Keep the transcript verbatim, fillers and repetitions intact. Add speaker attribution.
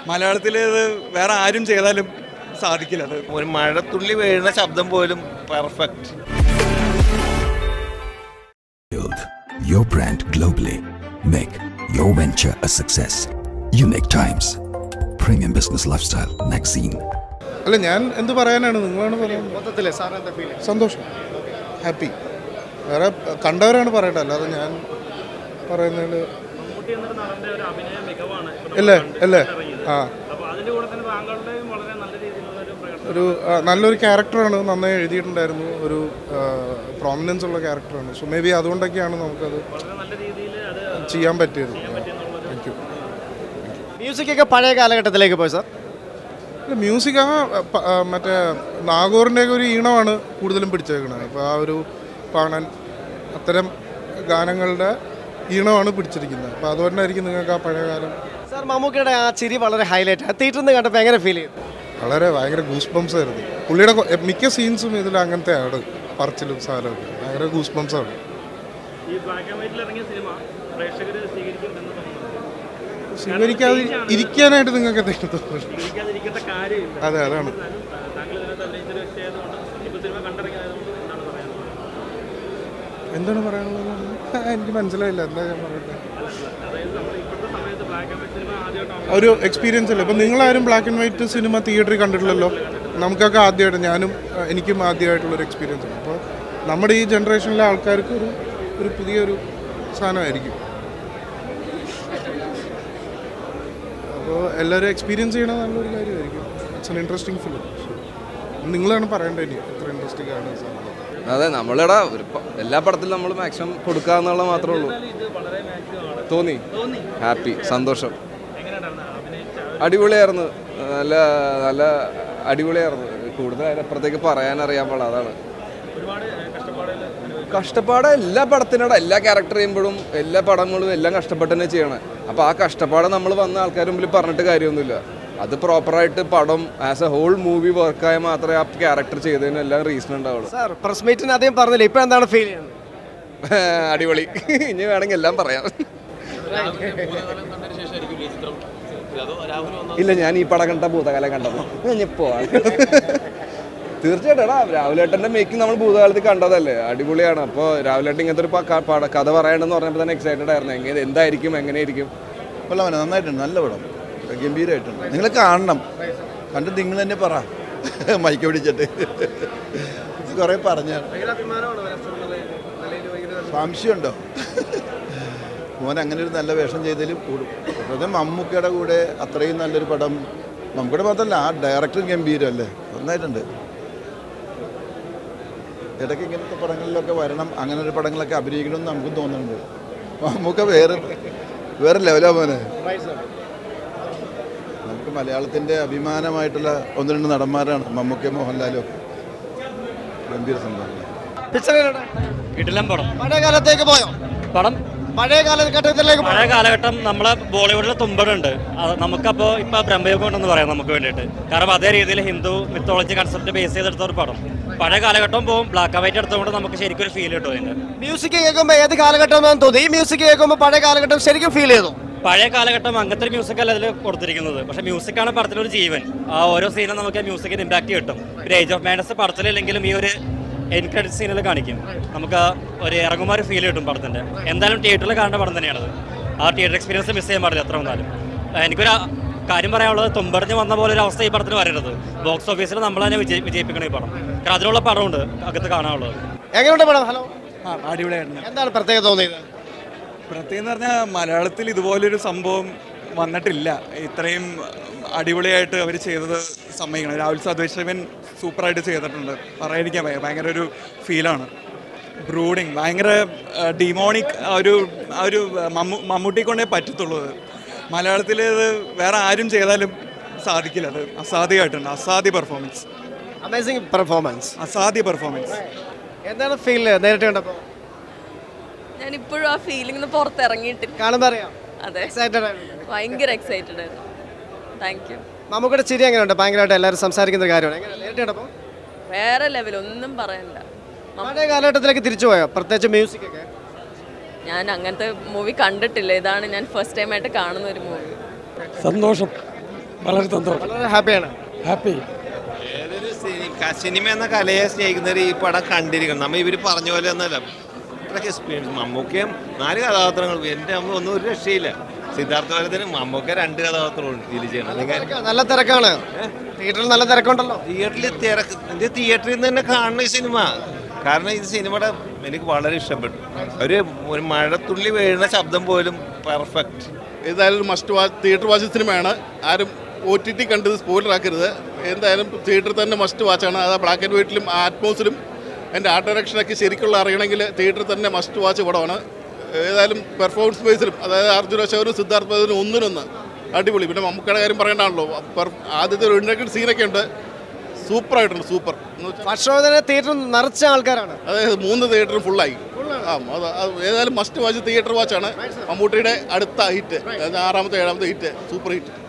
Speaker 1: മലയാളത്തിൽ വേറെ ആരും ചെയ്താലും സാധിക്കില്ല. അത്
Speaker 2: ഒരു മഴത്തുള്ളി വീഴുന്ന ശബ്ദം പോലും perfect.
Speaker 3: Build your brand globally. Make your venture a success. Unique Times. Premium Business Lifestyle Magazine.
Speaker 4: അല്ല, ഞാൻ എന്ത് പറയാനാണ്, നിങ്ങളാണ് പറയുന്നത്. സന്തോഷം, ഹാപ്പി. വേറെ കണ്ടവരാണ് പറയട്ടെ, അല്ലാതെ ഞാൻ പറയുന്നത് അല്ലേ അല്ലേ ആ ഒരു നല്ലൊരു ക്യാരക്ടറാണ്, നന്നായി എഴുതിയിട്ടുണ്ടായിരുന്നു, ഒരു പ്രോമിനൻസ് ഉള്ള ക്യാരക്ടറാണ്. സോ മേ ബി അതുകൊണ്ടൊക്കെയാണ് നമുക്കത് ചെയ്യാൻ പറ്റിയത്. Thank you.
Speaker 5: മ്യൂസിക്കൊക്കെ പഴയ കാലഘട്ടത്തിലേക്ക് പോയി സാർ?
Speaker 4: മ്യൂസിക് ആ മറ്റേ നാഗോറിൻ്റെയൊക്കെ ഒരു ഈണമാണ് കൂടുതലും പിടിച്ചേക്കുന്നത്. അപ്പോൾ ആ ഒരു പാണൻ അത്തരം ഗാനങ്ങളുടെ ഈണമാണ് പിടിച്ചിരിക്കുന്നത്. അപ്പോൾ അതുകൊണ്ടായിരിക്കും നിങ്ങൾക്ക് ആ പഴയ കാലം.
Speaker 5: സാർ, മമ്മൂക്കയുടെ ആ ചിരി വളരെ ഹൈലൈറ്റ്. തിയേറ്ററിൽ നിന്ന് കണ്ടപ്പോൾ എങ്ങനെ ഫീൽ ചെയ്തു?
Speaker 4: വളരെ ഭയങ്കര ഗൂസ് ബംസ് ആയിരുന്നു. പുള്ളിയുടെ മിക്ക സീൻസും ഇതിൽ അങ്ങനത്തെ ആണ്, പറച്ചിലും സാധനമൊക്കെ ഭയങ്കര ഗൂസ് ബംസ് ആണ്. സ്വീകരിക്കാതെ ഇരിക്കാനായിട്ട് നിങ്ങൾക്ക് എന്തെങ്കിലും തോന്നുന്നു? അതെ, അതാണ്. എന്താണ് പറയാനുള്ളത്? എനിക്ക് മനസ്സിലായില്ല, എന്താ ഞാൻ പറയട്ടെ. ഒരു എക്സ്പീരിയൻസ് അല്ലേ. ഇപ്പം നിങ്ങളാരും ബ്ലാക്ക് ആൻഡ് വൈറ്റ് സിനിമ തിയേറ്ററിൽ കണ്ടിട്ടില്ലല്ലോ. നമുക്കൊക്കെ ആദ്യമായിട്ട്, ഞാനും എനിക്കും ആദ്യമായിട്ടുള്ളൊരു എക്സ്പീരിയൻസ് ആണ്. അപ്പോൾ നമ്മുടെ ഈ ജനറേഷനിലെ ആൾക്കാർക്ക് ഒരു ഒരു പുതിയൊരു സാധനമായിരിക്കും. അപ്പോൾ എല്ലാവരും എക്സ്പീരിയൻസ് ചെയ്യണത് നല്ലൊരു കാര്യമായിരിക്കും. It's an interesting film. നിങ്ങളാണ് പറയേണ്ടത് ഇനി എത്ര ഇൻട്രസ്റ്റിംഗ് ആണ് സാധനം.
Speaker 6: അതെ, നമ്മളിവിടെ ഒരു എല്ലാ പടത്തിലും നമ്മൾ മാക്സിമം കൊടുക്കുക എന്നുള്ള മാത്രമേ ഉള്ളൂ. തോന്നി, ഹാപ്പി, സന്തോഷം. അടിപൊളിയായിരുന്നു, നല്ല നല്ല അടിപൊളിയായിരുന്നു. കൂടുതൽ അതിനപ്പുറത്തേക്ക് പറയാനറിയാൻ പാടില്ല, അതാണ്. കഷ്ടപ്പാട് എല്ലാ പടത്തിനോട് എല്ലാ ക്യാരക്ടർ ചെയ്യുമ്പോഴും എല്ലാ പടങ്ങളും എല്ലാം കഷ്ടപ്പെട്ട് തന്നെ ചെയ്യണം. അപ്പോൾ ആ കഷ്ടപ്പാട് നമ്മൾ വന്ന ആൾക്കാരുടെ മുമ്പിൽ പറഞ്ഞിട്ട് കാര്യമൊന്നുമില്ല. അത് പ്രോപ്പറായിട്ട് പടം ആസ് എ ഹോൾ മൂവി വർക്കായ മാത്രമേ ആ ക്യാരക്ടർ ചെയ്തതിന് എല്ലാം റീസൺ ഉണ്ടാവുള്ളൂ.
Speaker 5: സാർ, പ്രസ് മീറ്റിന് അധികം പറഞ്ഞില്ല, ഇപ്പം എന്താണ് ഫീൽ ചെയ്യുന്നത്?
Speaker 6: അടിപൊളി. ഇനി വേണമെങ്കിൽ എല്ലാം പറയാം. ഇല്ല, ഞാൻ ഈ പടം കണ്ട ഭൂതകാലം കണ്ടപ്പോൾ ഞാൻ പോവാണ്. തീർച്ചയായിട്ടും എടാ, രാഹുലേട്ടൻ്റെ മേക്കിംഗ് നമ്മൾ ഭൂതകാലത്ത് കണ്ടതല്ലേ, അടിപൊളിയാണ്. അപ്പോൾ രാഹുലേട്ടൻ ഇങ്ങനത്തെ ഒരു കഥ പറയണമെന്ന് പറഞ്ഞപ്പോൾ തന്നെ എക്സൈറ്റഡ് ആയിരുന്നു. എങ്ങനെ എന്തായിരിക്കും എങ്ങനെയായിരിക്കും.
Speaker 7: കൊള്ളാം, നന്നായിട്ടുണ്ട്, നല്ല പടം, ഗംഭീരമായിട്ടുണ്ട്. നിങ്ങൾ കാണണം, കണ്ടിട്ട് നിങ്ങൾ തന്നെ പറ, മൈക്ക് പിടിച്ചിട്ട് കുറേ പറഞ്ഞാണ്. സംശയമുണ്ടോ? മോൻ അങ്ങനെ ഒരു നല്ല വേഷം ചെയ്തതിൽ കൂടും. അതായത് മമ്മൂക്കയുടെ കൂടെ അത്രയും നല്ലൊരു പടം, മമ്മൂക്കയുടെ മാത്രമല്ല ആ ഡയറക്ടറും ഗംഭീരമല്ലേ, നന്നായിട്ടുണ്ട്. ഇടയ്ക്ക് ഇങ്ങനത്തെ പടങ്ങളിലൊക്കെ വരണം, അങ്ങനെ ഒരു പടങ്ങളൊക്കെ അഭിനയിക്കണമെന്ന് നമുക്കും തോന്നുന്നുണ്ട്. മമ്മൂക്ക വേറെ വേറെ ലെവലാ മോനെ. നമുക്ക് മലയാളത്തിൻ്റെ അഭിമാനമായിട്ടുള്ള ഒന്ന് രണ്ട് നടന്മാരാണ് മമ്മൂക്കയും മോഹൻലാലും ഒക്കെ. ഗംഭീര സംഭവം.
Speaker 5: പഴയ കാലത്തേക്ക് പോയോ
Speaker 8: പടം?
Speaker 5: പഴയ കാലഘട്ടത്തിലേക്ക്
Speaker 8: പഴയ കാലഘട്ടം നമ്മളെ ബോളിവുഡിൽ തുമ്പടുണ്ട്. നമുക്കപ്പോൾ ഇപ്പോൾ ബ്രഹ്മയുഗം ഉണ്ടെന്ന് പറയാം നമുക്ക് വേണ്ടിയിട്ട്. കാരണം അതേ രീതിയിൽ ഹിന്ദു മിത്തോളജി കൺസെപ്റ്റ് ബേസ് ചെയ്തെടുത്ത ഒരു പടം. പഴയ കാലഘട്ടം പോകും, ബ്ലാക്ക് ആൻഡ് വൈറ്റ് എടുത്തുകൊണ്ട് നമുക്ക് ശരിക്കും ഒരു ഫീൽ കിട്ടും അതിൻ്റെ.
Speaker 5: മ്യൂസിക് കേൾക്കുമ്പോൾ ഏത് കാലഘട്ടമാണെന്ന് തോന്നി? ഈ മ്യൂസിക് കേൾക്കുമ്പോൾ പഴയ കാലഘട്ടം ശരിക്കും ഫീൽ ചെയ്തു?
Speaker 8: പഴയ കാലഘട്ടം അങ്ങനത്തെ ഒരു മ്യൂസിക് അല്ല അതിൽ കൊടുത്തിരിക്കുന്നത്. പക്ഷേ മ്യൂസിക്കാണ് പടത്തിലൊരു ജീവൻ. ആ ഓരോ സീനും നമുക്ക് ആ മ്യൂസിക്കിന് ഇമ്പാക്ട് കിട്ടും. ഒരു ഏജ് ഓഫ് മാഡ്നസ് പടത്തിലില്ലെങ്കിലും ഈ ഒരു എൻ ക്രെഡിറ്റ് സീനിൽ കാണിക്കും. നമുക്ക് ഒരു ഇറങ്ങുമ്പോൾ ഒരു ഫീൽ കിട്ടും പടത്തിൻ്റെ. എന്തായാലും തിയേറ്ററിൽ കാണേണ്ട പടം തന്നെയാണത്. ആ തിയേറ്റർ എക്സ്പീരിയൻസ് മിസ് ചെയ്യാൻ പാടില്ല എത്ര വന്നാലും. എനിക്കൊരു കാര്യം പറയാനുള്ളത്, തുമ്പറിഞ്ഞ് വന്ന പോലെ ഒരു അവസ്ഥ ഈ പടത്തിന് വരരുത്. ബോക്സ് ഓഫീസിൽ നമ്മൾ തന്നെ വിജയി വിജയിപ്പിക്കണം ഈ പടം. കാരണം അതിലുള്ള പടമുണ്ട് അകത്ത് കാണാനുള്ളത്.
Speaker 5: എങ്ങനെയുണ്ട് പടം? ഹലോ,
Speaker 1: അടിപൊളിയായിരുന്നു.
Speaker 5: എന്താണ് പ്രത്യേകത തോന്നിയത്?
Speaker 1: പ്രത്യേകം എന്ന് പറഞ്ഞാൽ മലയാളത്തിൽ ഇതുപോലൊരു സംഭവം വന്നിട്ടില്ല. ഇത്രയും അടിപൊളിയായിട്ട് അവർ ചെയ്തത് സമ്മതിക്കണം. രാഹുൽ സദ്വേശവൻ സൂപ്പറായിട്ട് ചെയ്തിട്ടുണ്ട്. പറയാതിരിക്കാൻ ഭയങ്കര ഒരു ഫീലാണ്. ബ്രൂഡിങ് ഭയങ്കര ഡിമോണിക് ഒരു ഒരു മമ്മൂ മമ്മൂട്ടി കൊണ്ടേ പറ്റത്തുള്ളൂ. മലയാളത്തിൽ ഇത് വേറെ ആരും ചെയ്താലും സാധിക്കില്ല. അത് അസാധ്യമായിട്ടുണ്ട്. അസാധ്യ പെർഫോമൻസ്.
Speaker 5: Amazing performance.
Speaker 1: അസാധ്യ പെർഫോമൻസ്.
Speaker 5: എന്താണ് ഫീൽ നേരിട്ട് കണ്ടപ്പോൾ?
Speaker 9: ഞാൻ ഇപ്പോഴും ആ ഫീലിംഗ് പുറത്തിറങ്ങിയിട്ടില്ല.
Speaker 5: കാണുമ്പോൾ അറിയാം.
Speaker 9: അതെ, ഭയങ്കര എക്സൈറ്റഡ് ആയിരുന്നു. Thank you.
Speaker 5: മമ്മൂക്കയുടെ ചിരി എങ്ങനെയുണ്ട്? ഭയങ്കരമായിട്ട് എല്ലാവരും സംസാരിക്കുന്ന ഒരു കാര്യമാണ്. നേരിട്ട് കണ്ടപ്പോൾ
Speaker 9: വേറെ ലെവൽ, ഒന്നും പറയാനില്ല.
Speaker 5: പഴയ കാലഘട്ടത്തിലേക്ക് തിരിച്ചു പോയോ? പ്രത്യേകിച്ച് മ്യൂസിക് ഒക്കെ.
Speaker 9: ഞാൻ അങ്ങനത്തെ മൂവി കണ്ടിട്ടില്ല. ഇതാണ് ഞാൻ ഫസ്റ്റ് ടൈം ആയിട്ട് കാണുന്ന ഒരു മൂവി.
Speaker 10: സന്തോഷം, വളരെ സന്തോഷം,
Speaker 5: വളരെ ഹാപ്പിയാണ്.
Speaker 10: ഹാപ്പി.
Speaker 2: ഏതൊരു സിനിമ എന്ന കലയെ സ്നേഹിക്കുന്നവർ ഈ പടം കണ്ടിരിക്കണം. നമ്മൾ ഇവർ പറഞ്ഞ പോലെ ഒന്നല്ല, ഇത്രയ്ക്ക് എക്സ്പീരിയൻസ്. മമ്മൂക്കയും നാല് കഥാപാത്രങ്ങൾ, എൻ്റെ അമ്മ ഒന്നും ഒരു രക്ഷയില്ല. സിദ്ധാർത്ഥ വരത്തിന് മമ്മൂക്ക രണ്ട് കഥാപാത്രങ്ങളുണ്ട് ഇതിൽ ചെയ്യണം.
Speaker 5: നല്ല തിരക്കാണ് തിയേറ്ററിൽ, നല്ല തിരക്കുണ്ടല്ലോ.
Speaker 2: തിയേറ്ററിൽ തിരക്ക്, എൻ്റെ തിയേറ്ററിൽ നിന്ന് തന്നെ കാണണം ഈ സിനിമ. കാരണം ഈ സിനിമയുടെ എനിക്ക് വളരെ ഇഷ്ടപ്പെട്ടു. ഒരു ഒരു മഴത്തുള്ളി വീഴുന്ന ശബ്ദം പോലും പെർഫെക്റ്റ്.
Speaker 4: ഏതായാലും മസ്റ്റ് വാച്ച് തിയേറ്റർ വാച്ച് സിനിമയാണ്. ആരും ഒ ടി ടി കണ്ടത് സ്പോയിലർ ആക്കരുത്. എന്തായാലും തിയേറ്ററിൽ തന്നെ മസ്റ്റ് വാച്ചാണ്. അത് ബ്ലാക്ക് ആൻഡ് വൈറ്റിലും ആറ്റ്മോസിലും എൻ്റെ ആർട്ട് ഡയറക്ഷനൊക്കെ ശരിക്കുള്ള അറിയണമെങ്കിൽ തിയേറ്ററിൽ തന്നെ മസ്റ്റ് വാച്ച് പടമാണ്. ഏതായാലും പെർഫോമൻസ് ബേസിലും, അതായത് അർജുന അശോകനും സിദ്ധാർത്ഥ ഭരതനും ഒന്നിനൊന്ന് അടിപൊളി. പിന്നെ മമ്മൂക്കയുടെ കാര്യം പറയേണ്ടതാണല്ലോ, ആദ്യത്തെ ഒരു ഇൻഡക്റ്റഡ് സീനൊക്കെ ഉണ്ട്, സൂപ്പറായിട്ടുണ്ട്. സൂപ്പർ
Speaker 5: വർഷോധന തിയേറ്റർ നിറച്ച ആൾക്കാരാണ്.
Speaker 4: അതായത് മൂന്ന് തിയേറ്ററും ഫുള്ളായി. ആ അത് ഏതായാലും മസ്റ്റ് വാച്ച് തിയേറ്റർ വാച്ചാണ്. മമ്മൂട്ടിയുടെ അടുത്ത ഹിറ്റ്, ആറാമത്തെ ഏഴാമത്തെ ഹിറ്റ്, സൂപ്പർ ഹിറ്റ്.